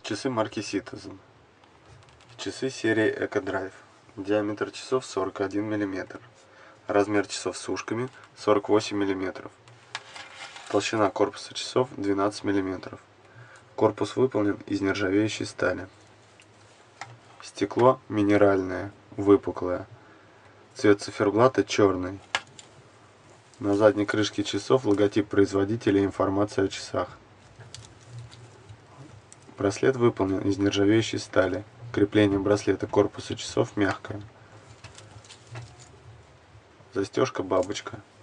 Часы марки Citizen. Часы серии Eco-Drive. Диаметр часов 41 мм. Размер часов с ушками 48 мм. Толщина корпуса часов 12 мм. Корпус выполнен из нержавеющей стали. Стекло минеральное, выпуклое. Цвет циферблата черный. На задней крышке часов логотип производителя и информация о часах. Браслет выполнен из нержавеющей стали. Крепление браслета корпуса часов мягкое. Застежка бабочка.